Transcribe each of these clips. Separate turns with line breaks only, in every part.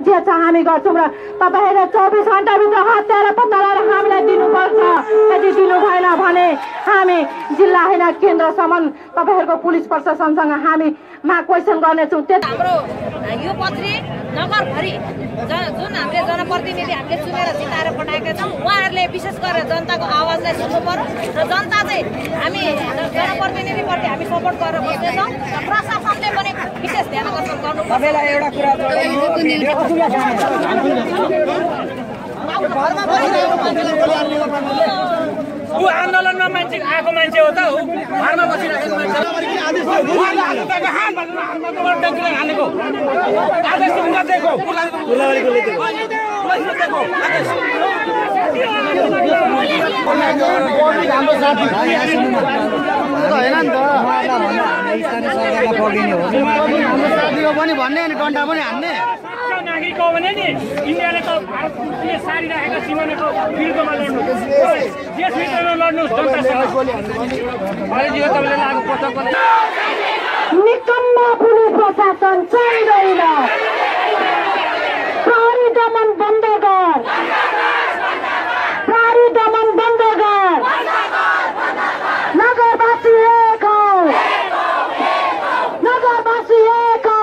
जे छ हामी गर्छौँ र तपाईहरुले 24 घण्टाभित्र हत्यारा पत्ता लगाएर हामीलाई दिनुपर्छ। यदि दिनु भएन भने हामी जिल्ला हैन केन्द्रसम्म तपाईहरुको पुलिस प्रशासनसँग हामी क्वेसन गर्नेछौँ।
हाम्रो यो पत्री नगरभरि जुन हामीले जनप्रतिनिधि हामीले चुनेर जिताएर पठाएका छौँ उहाँहरूले विशेष गरेर जनताको आवाजलाई सुन्नु पर्यो र जनता चाहिँ हामी जनप्रतिनिधिप्रति हामी सपोर्ट गरेर बस्नेछौँ र प्रशासनले पनि विशेष ध्यान आकर्षण गर्नुपर्छ।
एउटा कुरा ऊ आन्दोलनमा मान्छे आएको मान्छे हो त ऊ घरमा बसिरहेको मान्छे हानेको आदेश दिएको नागरिक हो भने नि इन्डियाले त भारतले सारिरहेका सिमानाको विरुद्धमा लड्नु देश भित्रमा लड्नुहोस् जनतासँग। तपाईँले लागु प्रचार गर्नु
निकम्मा पुलिस प्रशासन चाहिँदैन। प्रहरी दमन बन्द गर, प्रहरी दमन बन्द गर। नगरवासी एक हो, नगरवासी एक हो।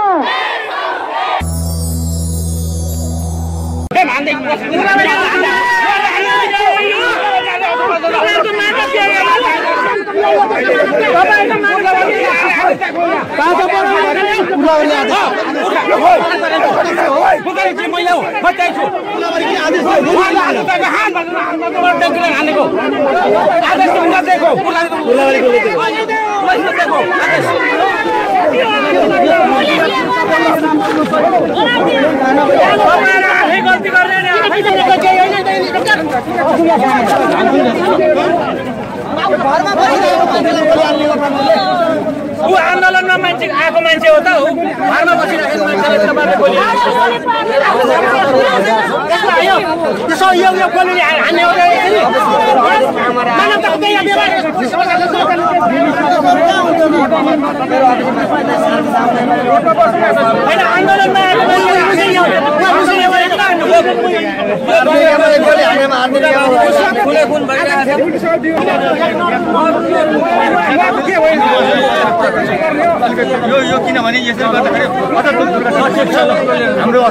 ऊ आन्दोलनमा मान्छे आएको मान्छे हो त ऊ घरमा बसिरहेको मान्छेले तपाईँले बोले त्यसो यो बोली हान्ने हो होइन आन्दोलनमा
यो किनभने यसरी गर्दाखेरि हाम्रो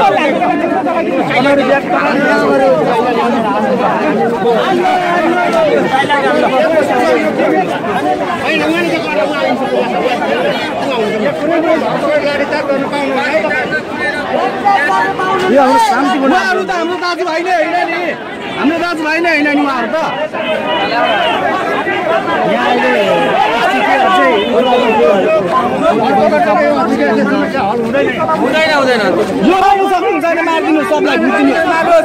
हाम्रो दाजुभाइ नै होइन नि, हाम्रो दाजुभाइ नै होइन नि उहाँहरू त हुँदैन यो आउनु सक्नुहुन्छ भने मारिदिनु सबलाई बुझिदिनु।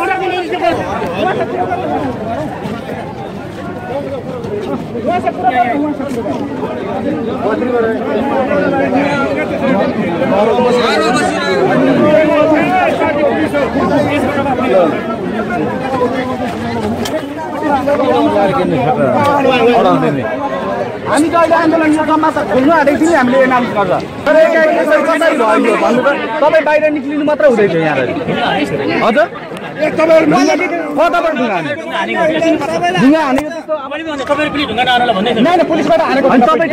हामी त अहिले आन्दोलनको जम्मा खोल्नु आँटेको थियो नि हामीले एनाउन्स गर्दा तर कसरी भयो भन्नु त तपाईँ बाहिर निक्लिनु मात्र हुँदै थियो यहाँ हजुर कताबाट ढुङ्गा हानेको त्यस्तो होइन पुलिसबाट हानेको तपाईँ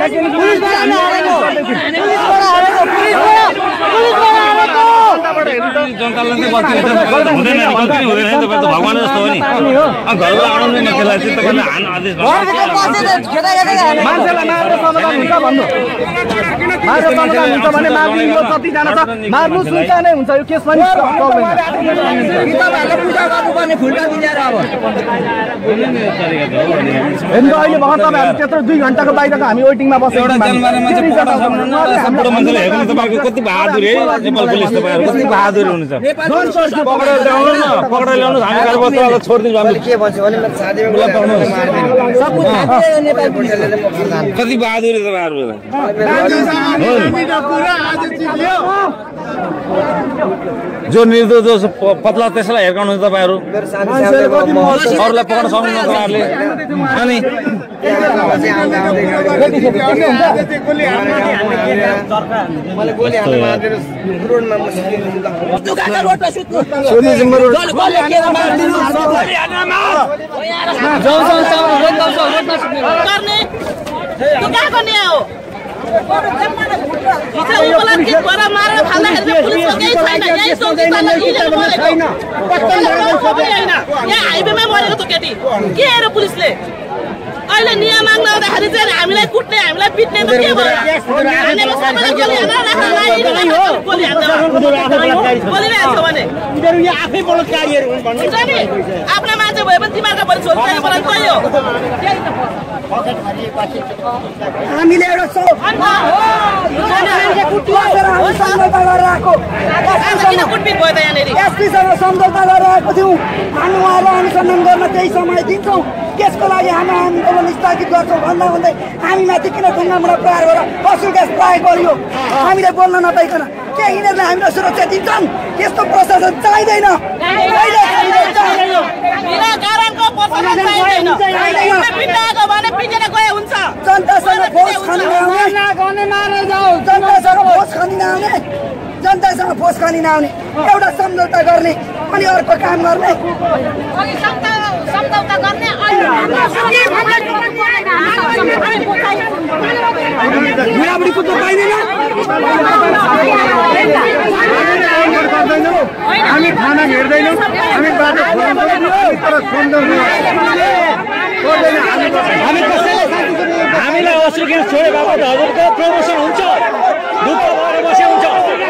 भगवान जस्तो हो नि घरबाट आउनु त्यसलाई चाहिँ तपाईँले हान आदेश
मान्छेलाई मारेर समाधान हुन्छ भन्नु मारेर समाधान हुन्छ भने मार्नु यो कतिजना छ मार्नु सुइटा नै हुन्छ यो केस पनि हेर्नु अहिले भर्खर तपाईँहरू त्यत्रो 2 घण्टाको बाहिरको हामी वेटिङमा बसेको
कति बहादुर है नेपाल पुलिस तपाईँहरू कति बहादुर हुनुहुन्छ पक्रेर ल्याउनु न पक्रेर ल्याउनु हामी गाडीबाट छोडिदिनु हामी के भन्छ भने कति बहादुर तपाईँहरू जो निर्दोष पत्ला त्यसलाई हिर्काउनुहुन्छ तपाईँहरू अरूलाई पक्राउन सक्नुहुन्न तपाईँहरूले अनि
पुलिसले अहिले नियम माग्न आउँदाखेरि चाहिँ हामीलाई कुट्ने हामीलाई पिट्ने त के भयो बोलिरहेको भने आफ्ना मान्छे भए पनि तिमीहरूका भरि छोरी बोलाउनु गयो
हामीले एउटा
कुटपिट भयो त यहाँनिर
एसपीसँग सम्झौता गरेर आएको थियौँ हामी उहाँलाई अनुसन्धान गर्न त्यही समय दिन्छौँ त्यसको लागि हामी आन्दोलन स्थगित गर्छौँ भन्दा भन्दै हामीमाथि किन ढुङ्गामुढा प्रहार गरेर असुल ग्यास प्रयोग गरियो हामीले बोल्न नपाइकन के यिनीहरूले हामीलाई सुरक्षा दिन्छन् यस्तो प्रशासन चाहिँदैन जनतासँग फोर्स खानी नआउने जनतासँग फोर्स खानी नआउने एउटा सम्झौता गर्ने अनि अर्को काम गर्ने
सम्झौता गर्ने
हामी खाना हेर्दैनौँ हामी बाटो हामीलाई असुर किन छोडे बाबा हजुरको प्रमोसन हुन्छ दुःख भएर बसे हुन्छ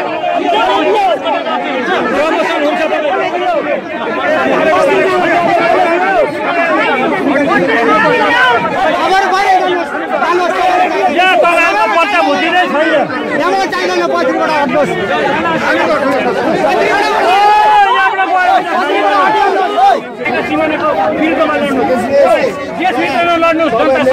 प्रमोसन हुन्छ पर्चा भुटिँदै छैन सिमानाको विरुद्धमा लड्नु यस विरुद्धमा लड्नु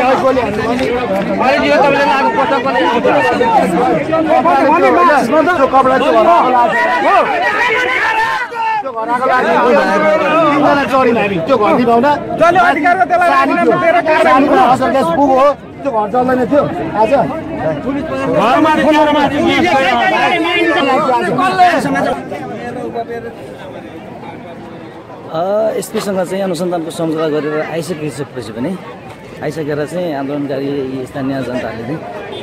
एसपीसँग चाहिँ अनुसन्धानको सम्झौता गरेर आइसकेपछि पनि आइसकेर चाहिँ आन्दोलनकारी स्थानीय जनताले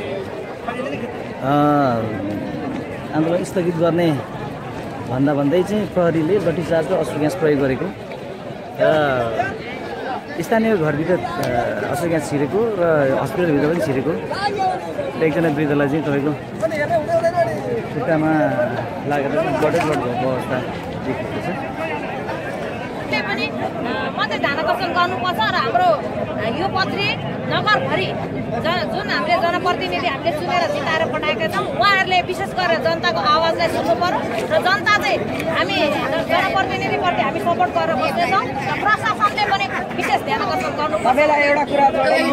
आन्दोलन स्थगित गर्ने भन्दा भन्दै चाहिँ प्रहरीले लाठीचार्ज र अश्रु ग्यास प्रयोग गरेको र स्थानीय घरभित्र अश्रु ग्यास छिरेको र हस्पिटलभित्र पनि छिरेको र एकजना वृद्धलाई चाहिँ तपाईँको खुट्टामा लागेर बटै बट भएको अवस्था देखिएको छ।
पनि मात्रै ध्यानाकर्षण गर्नुपर्छ र हाम्रो यो पत्री नगरभरि जुन हामीले जनप्रतिनिधि हामीले चुनेर जिताएर पठाएका छौँ उहाँहरूले विशेष गरेर जनताको आवाजलाई सुन्नु पर्यो र जनता चाहिँ हामी जनप्रतिनिधिप्रति हामी सपोर्ट गरेर बस्दैछौँ र प्रशासनले पनि विशेष ध्यानाकर्षण गर्नुपर्छ।
एउटा कुरा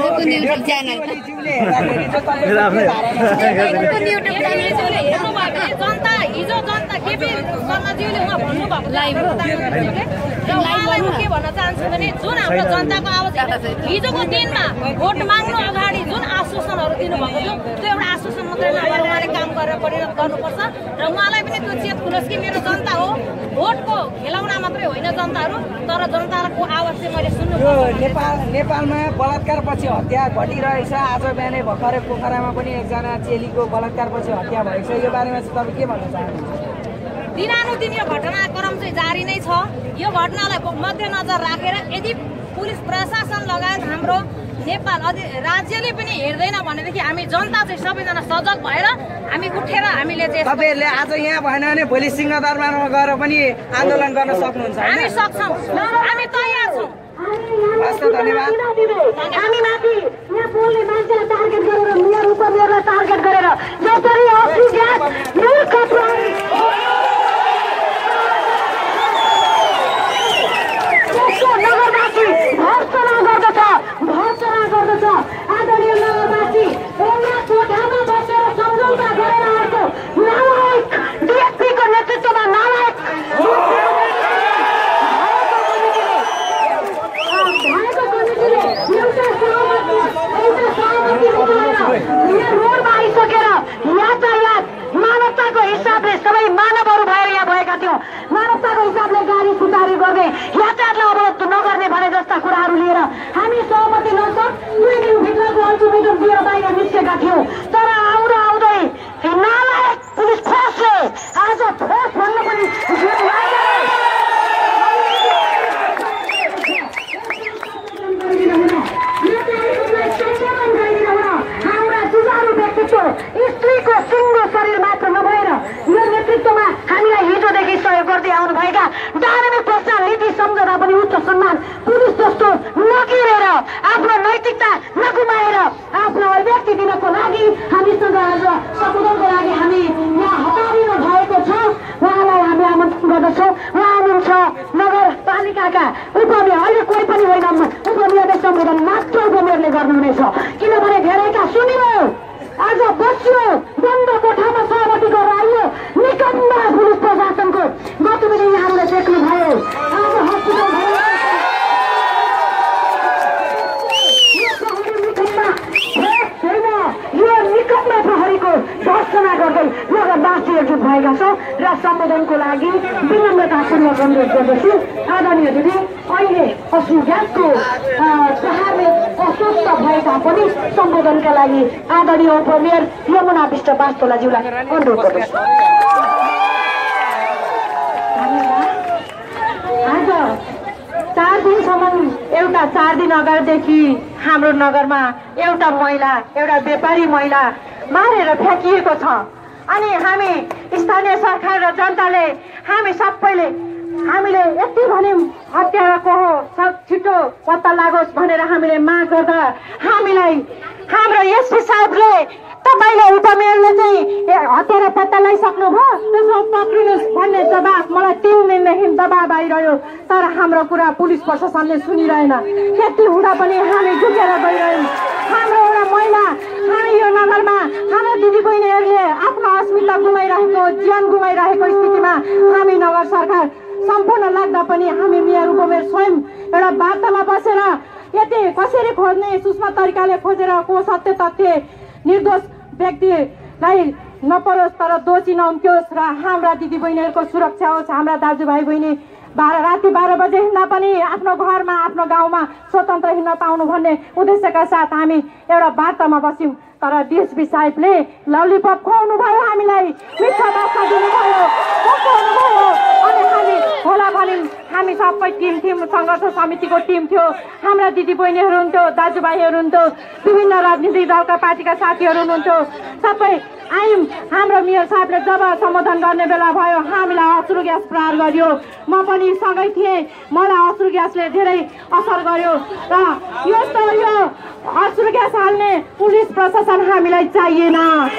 जनता हिजो जनता केपी शर्माज्यूले उहाँ भन्नुभएको उहाँलाई म के भन्न चाहन्छु भने जुन हाम्रो जनताको आवाज हिजोको दिनमा भोट माग्नु अगाडि जुन आश्वासनहरू दिनुभएको थियो त्यो एउटा आश्वासन मात्रै नभएर उहाँले काम गरेर परिणत गर्नुपर्छ र उहाँलाई पनि त्यो चेत खुलोस् कि मेरो जनता हो भोटको खेलाउना मात्रै होइन जनताहरू तर जनताको आवाज चाहिँ मैले सुन्नुपर्छ।
नेपालमा बलात्कार पछि हत्या घटिरहेछ। आज बिहानै भर्खरै पोखरामा पनि एकजना चेलीको बलात्कार पछि हत्या भएको छ। यो बारेमा चाहिँ तपाईँ के भन्न चाहनुहुन्छ?
दिनानुदिन यो घटनाक्रम चाहिँ जारी नै छ। यो घटनालाई मध्यनजर राखेर यदि पुलिस प्रशासन लगायत हाम्रो नेपाल राज्यले पनि हेर्दैन भनेदेखि हामी जनता चाहिँ सबैजना सजग भएर हामी उठेर हामीले चाहिँ
तपाईहरुले आज यहाँ भएन भने भोलि सिंहदरबारमा गएर पनि आन्दोलन गर्न सक्नुहुन्छ।
हामी सक्छौँ, हामी तयार छौँ।
हस् त धन्यवाद।
हामी माथि यहाँ बोल्ने मान्छेलाई टार्गेट गरेर मेयर उपमेयरलाई टार्गेट गरेर जसरी असली ग्यास मूर्ख नगरवासी भर्सना गर्दछ। आदरणीय नगरवासी एउटा कोठामा बसेर सम्झौता गरेर आएको नालायक डिएसपीको नेतृत्वमा नालायक भएको कमिटीले एउटा भएको हिसाबले गाडी सुचारू गर्ने, यातायातलाई अवरोध नगर्ने भने जस्ता कुराहरू लिएर हामी सहमति लगभग 2 दिनभित्रको अल्टिमेटम दिएर बाहिर निस्केका थियौँ। तर आउँदै नालायक पुलिस फोर्सले आज फोर्स भन्नु पनि स्त्रीको सिङ्गो शरीर मात्र नभएर यो नेतृत्वमा हामीलाई हिजोदेखि सहयोग गर्दै आउनुभएका धार्मिक प्रचार नीति सम्झना पनि उच्च सम्मान पुलिस जस्तो नगिरेर आफ्नो नैतिकता नगुमाएर आफ्नो अभिव्यक्ति दिनको लागि हामीसँग आज सम्बोधनको लागि हामी यहाँ हतारिनु भएको छ। उहाँलाई हामी आमन्त्रण गर्दछौँ। उहाँ हुनुहुन्छ नगरपालिकाका उपमेयर, अहिले कोही पनि होइन, उपमेयरले सम्बोधन मात्र उपमेयरले गर्नुहुनेछ। किनभने धेरैका सुनियो, आज बस्यो, बन्द कोठामा सहमति गरेर आइयो निकम्मा पुलिस प्रशासनको गतिविधि यहाँहरूले देख्नुभयो। आज हस्पिटल यो निकम्मा प्रहरीको भर्सना गर्दै नगरवासी एकजुट भएका छौँ र सम्बोधनको लागि विनम्रतापूर्वक अनुरोध गर्दछु। आदरणीय दिदी, अहिले अश्रु ग्यासको प्रहारले अस्वस्थ भए तापनि सम्बोधनका लागि आदरणीय उपमेयर यमुना विष्ट वास्तोलाज्यूलाई अनुरोध गर्दछु। आज 4 दिनसम्म एउटा 4 दिन अगाडिदेखि हाम्रो नगरमा एउटा व्यापारी महिला मारेर फ्याँकिएको छ। अनि हामी स्थानीय सरकार र जनताले हामी सबैले हामीले यति भन्यौँ हत्या को हो, छिटो पत्ता लागोस् भनेर हामीले माग गर्दा हामीलाई हाम्रो एसपी साहबले तपाईँले उपमेयरले चाहिँ हत्यारा पत्ता लगाइसक्नुभयो, त्यसमा पक्रिनुहोस् भन्ने दबाब मलाई 3 दिनदेखि दबाब आइरह्यो। तर हाम्रो कुरा पुलिस प्रशासनले सुनिरहेन। त्यति हुँदा पनि हामी झुकेर गइरह्यौँ। हाम्रो एउटा महिला, हामी यो नगरमा हाम्रो दिदीबहिनीहरूले आफ्नो अस्मिता गुमाइरहेको, जीवन गुमाइरहेको स्थितिमा हामी नगर सरकार सम्पूर्ण लाग्दा पनि हामी मेयर उपमेयर स्वयं एउटा वार्तामा बसेर यति कसरी खोज्ने, सूक्ष्म तरिकाले खोजेर को सत्य तथ्य निर्दोष व्यक्तिलाई नपरोस् तर दोषी नहुन्थ्योस् र हाम्रा दिदीबहिनीहरूको सुरक्षा होस्। हाम्रा दाजुभाइ बहिनी राति 12 बजे हिँड्दा पनि आफ्नो घरमा आफ्नो गाउँमा स्वतन्त्र हिँड्न पाउनु भन्ने उद्देश्यका साथ हामी एउटा वार्तामा बस्यौँ। तर डिएसपी साहेबले ललिपप खुवाउनु भयो, हामीलाई मिठा बासा दिनुभयो, अनि हामी होला भन्यौँ। हामी सबै टिम सङ्घर्ष समितिको टिम थियो, हाम्रा दिदीबहिनीहरू हुन्थ्यो, दाजुभाइहरू हुन्थ्यो, विभिन्न राजनीतिक दलका पार्टीका साथीहरू हुनुहुन्थ्यो, सबै आयौँ। हाम्रो मेयर साहबले जब सम्बोधन गर्ने बेला भयो हामीलाई अश्रु ग्यास प्रहार गर्यो। म पनि सँगै थिएँ, मलाई अश्रु ग्यासले धेरै असर गर्यो र यो अश्रु ग्यास हाल्ने पुलिस प्रशासन हामीलाई चाहिएन।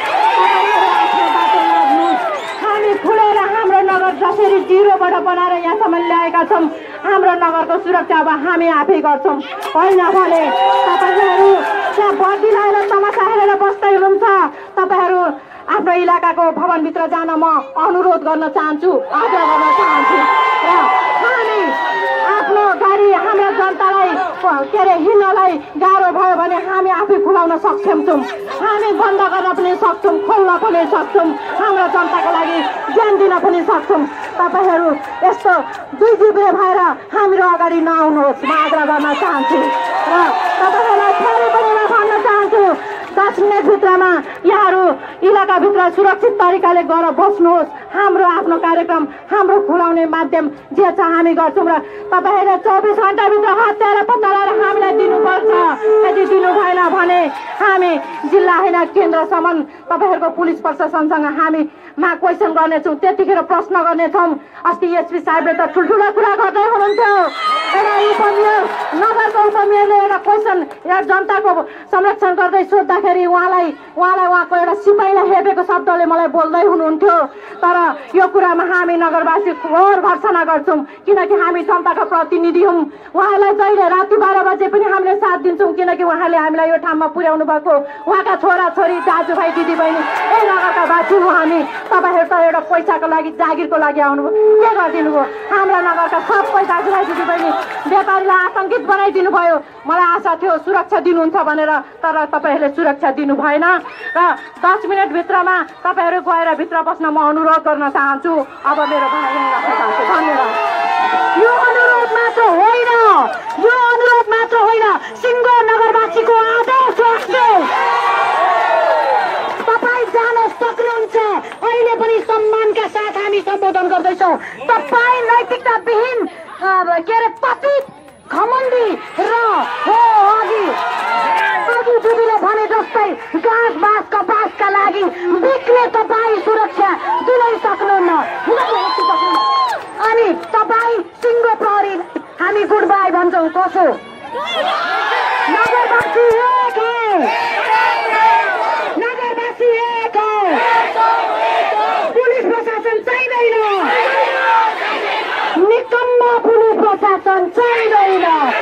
हामी खुलेर हाम्रो नगर जसरी जिरोबाट बनाएर यहाँसम्म ल्याएका छौँ, हाम्रो नगरको सुरक्षा अब हामी आफै गर्छौँ। होइन भने तपाईँहरू त्यहाँ बत्ती लगाएर तमासा हेरेर बस्दै हुनुहुन्छ। तपाईँहरू आफ्नो इलाकाको भवनभित्र जान म अनुरोध गर्न चाहन्छु, आग्रह गर्न चाहन्छु। र हामी आफ्नो गाडी हाम्रा जनतालाई हिँड्नलाई गाह्रो भयो भने हामी आफै खुलाउन सक्षम छौँ, हामी बन्द गर्न पनि सक्छौँ, खोल्न पनि सक्छौँ, हाम्रा जनताको लागि ज्यान दिन पनि सक्छौँ। तपाईँहरू यस्तो 2 जिब्रे भएर हाम्रो अगाडि नआउनुहोस्, म आग्रह गर्न चाहन्छु। र तपाईँहरूलाई फेरि पनि म भन्न चाहन्छु, 10 मिनटभित्रमा यहाँहरू इलाकाभित्र सुरक्षित तरिकाले गएर बस्नुहोस्। हाम्रो आफ्नो कार्यक्रम, हाम्रो खुलाउने माध्यम जे छ हामी गर्छौँ र तपाईँहरूले 24 घन्टाभित्र हत्याएर पत्ता लगाएर हामीलाई दिनुपर्छ। यदि दिनु भएन भने हामी जिल्ला होइन केन्द्रसम्म तपाईँहरूको पुलिस प्रशासनसँग हामी क्वेसन गर्नेछौँ, त्यतिखेर प्रश्न गर्नेछौँ। अस्ति एसपी साहबले त ठुल्ठुला कुरा गर्दै हुनुहुन्थ्यो। एउटा उपमेयर, नगरको उपमेयरले एउटा क्वेसन एउटा जनताको संरक्षण गर्दै सोद्धाखेरि उहाँलाई उहाँको एउटा सिपाहीलाई हेपेको शब्दले मलाई बोल्दै हुनुहुन्थ्यो। तर यो कुरामा हामी नगरवासी घोर भर्सना गर्छौँ, किनकि हामी जनताको प्रतिनिधि हौँ। उहाँलाई जहिले राति 12 बजे पनि हामीले साथ दिन्छौँ, किनकि उहाँले हामीलाई यो ठाउँमा पुर्याउनु भएको, उहाँका छोराछोरी दाजुभाइ दिदीबहिनी यही नगरका वासी हौँ हामी। तपाईँहरू त एउटा पैसाको लागि, जागिरको लागि आउनुभयो, के गरिदिनु भयो? हाम्रा नगरका सबै दाजुभाइ दिदीबहिनी व्यापारीलाई आतङ्कित बनाइदिनु भयो। मलाई आशा थियो सुरक्षा दिनुहुन्छ भनेर, तर तपाईँहरूले सुरक्षा दिनु भएन। र 10 मिनटभित्रमा तपाईँहरू गएर भित्र बस्न म अनुरोध गर्न चाहन्छु। अब मेरो भाइ राख्न चाहन्छु। धन्यवाद। यो अनुरोध मात्र होइन, सिङ्गो नगरवासीको आदेश राख्छु। तपाईँ जान सक्नुहुन्छ। अहिले पनि सम्मानका साथ हामी सम्बोधन गर्दैछौँ। तपाईँ नैतिकताविहीन के अरे पतित घमण्डी र अघि दिदीले भने जस्तै घाँस बाँस कपासका लागि बिक्ने तपाईँ सुरक्षा दिनै सक्नुहुन्न। अनि तपाईँ सिङ्गो प्रहरी हामी गुड बाई भन्छौँ। कसो नगरवासी एक हो, नगरवासी एक हो। पुलिस प्रशासन चाहिँदैन, निकम्मा पुलिस प्रशासन चाहिँदैन।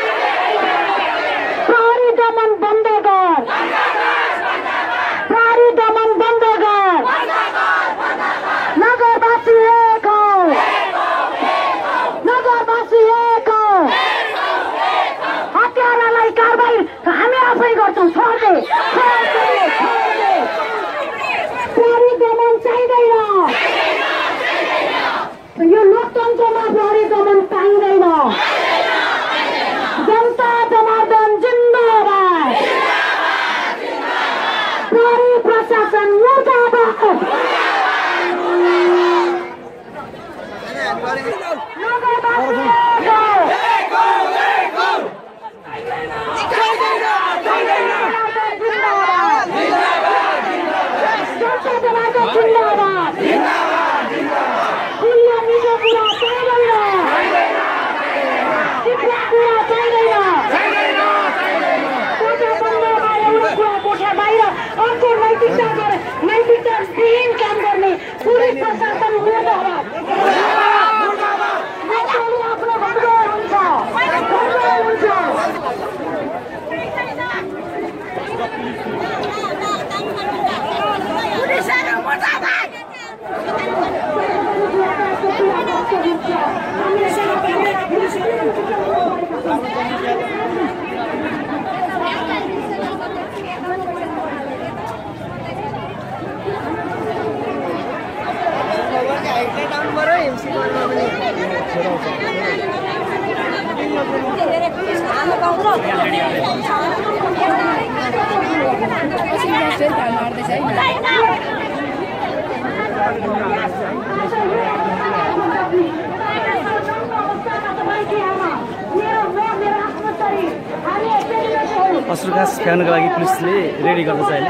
प्रहरी दमन बन्द गर, प्रहरी दमन बन्द गर। नगरवासी एक हो, नगरवासी एक हो। हत्यारालाई कारबाही हामी आफै गर्छौँ। छोड दे। प्रहरी दमन चाहिँदैन। यो लोकतन्त्रमा प्रहरी दमन पाइँदैन। जनता जनार्दन जिन्दाबाद। प्रहरी प्रशासन मुर्दाबाद। नैतिकताविहीन काम गर्ने पुलिस प्रशासन मुर्दाबाद। आफ्नो भन्दै हुन्छ।
अश्रु ग्यास फ्याउनुको लागि पुलिसले रेडी गर्दैछ अहिले।